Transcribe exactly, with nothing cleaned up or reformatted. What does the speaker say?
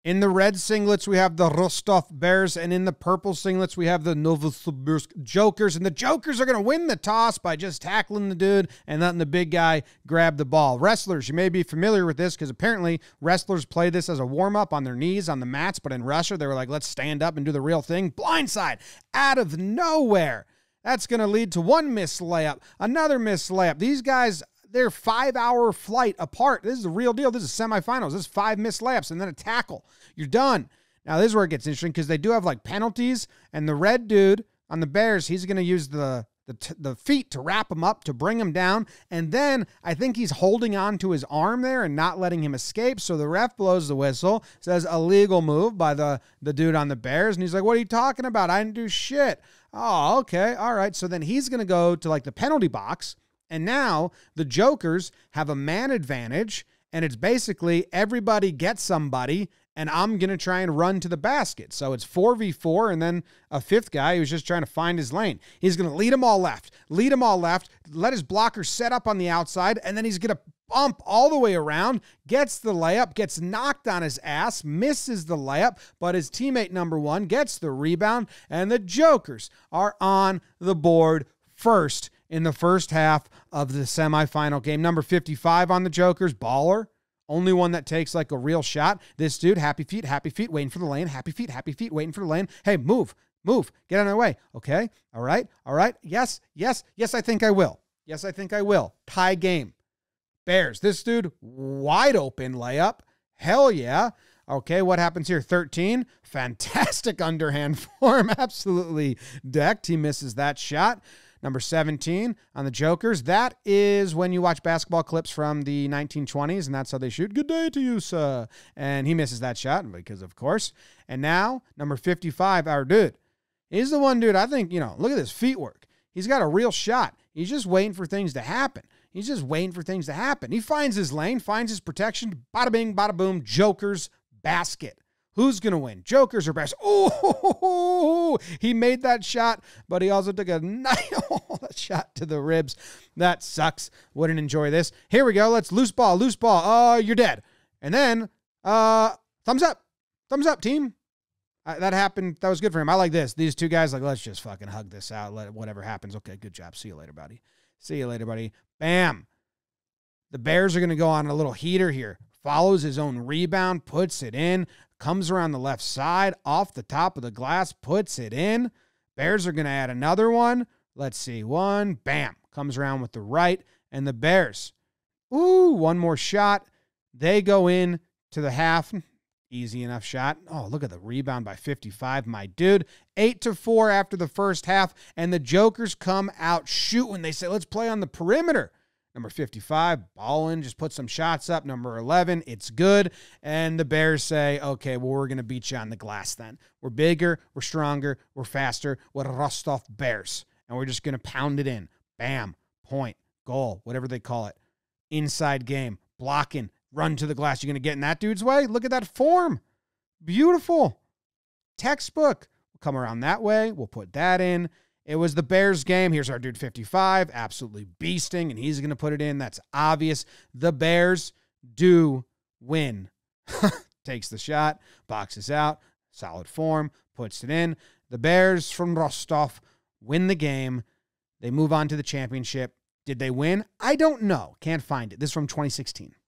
In the red singlets, we have the Rostov Bears, and in the purple singlets, we have the Novosibirsk Jokers, and the Jokers are going to win the toss by just tackling the dude and letting the big guy grab the ball. Wrestlers, you may be familiar with this because apparently wrestlers play this as a warm-up on their knees on the mats, but in Russia, they were like, let's stand up and do the real thing. Blindside, out of nowhere. That's going to lead to one missed layup, another missed layup. These guys, they're five-hour flight apart. This is the real deal. This is semifinals. This is five missed layups and then a tackle. You're done. Now, this is where it gets interesting because they do have, like, penalties, and the red dude on the Bears, he's going to use the, the, t- the feet to wrap him up, to bring him down, and then I think he's holding on to his arm there and not letting him escape, so the ref blows the whistle, says illegal move by the, the dude on the Bears, and he's like, what are you talking about? I didn't do shit. Oh, okay, all right. So then he's going to go to, like, the penalty box, and now the Jokers have a man advantage, and it's basically everybody gets somebody, and I'm going to try and run to the basket. So it's four v four, and then a fifth guy who's just trying to find his lane. He's going to lead them all left, lead them all left, let his blocker set up on the outside, and then he's going to bump all the way around, gets the layup, gets knocked on his ass, misses the layup, but his teammate number one gets the rebound, and the Jokers are on the board first in the first half of the semifinal game. Number fifty-five on the Jokers, baller. Only one that takes like a real shot. This dude, happy feet, happy feet, waiting for the lane, happy feet, happy feet, waiting for the lane. Hey, move, move, get out of my way. Okay, all right, all right. Yes, yes, yes, I think I will. Yes, I think I will. Tie game. Bears, this dude, wide open layup. Hell yeah. Okay, what happens here? thirteen. Fantastic underhand form. Absolutely decked. He misses that shot. Number seventeen on the Jokers. That is when you watch basketball clips from the nineteen twenties, and that's how they shoot. Good day to you, sir. And he misses that shot because, of course. And now, number fifty-five, our dude. He's the one dude, I think, you know, look at his feet work. He's got a real shot. He's just waiting for things to happen. He's just waiting for things to happen. He finds his lane, finds his protection. Bada bing, bada boom, Jokers basket. Who's going to win? Jokers or Bears? Oh, he made that shot, but he also took a nice shot to the ribs. That sucks. Wouldn't enjoy this. Here we go. Let's loose ball, loose ball. Oh, uh, you're dead. And then, uh, thumbs up. Thumbs up, team. Uh, that happened. That was good for him. I like this. These two guys, like, let's just fucking hug this out. Let whatever happens. Okay, good job. See you later, buddy. See you later, buddy. Bam. The Bears are going to go on a little heater here. Follows his own rebound, puts it in, comes around the left side, off the top of the glass, puts it in. Bears are going to add another one. Let's see. One, bam. Comes around with the right, and the Bears. Ooh, one more shot. They go in to the half. Easy enough shot. Oh, look at the rebound by fifty-five, my dude. Eight to four after the first half, and the Jokers come out shooting. They say, let's play on the perimeter. Number fifty-five, ballin', just put some shots up. Number eleven, it's good. And the Bears say, okay, well, we're going to beat you on the glass then. We're bigger, we're stronger, we're faster. We're Rostov Bears. And we're just going to pound it in. Bam, point, goal, whatever they call it. Inside game, blocking, run to the glass. You're going to get in that dude's way? Look at that form. Beautiful. Textbook. We'll come around that way. We'll put that in. It was the Bears game. Here's our dude fifty-five, absolutely beasting, and he's going to put it in. That's obvious. The Bears do win. Takes the shot, boxes out, solid form, puts it in. The Bears from Rostov win the game. They move on to the championship. Did they win? I don't know. Can't find it. This is from twenty sixteen.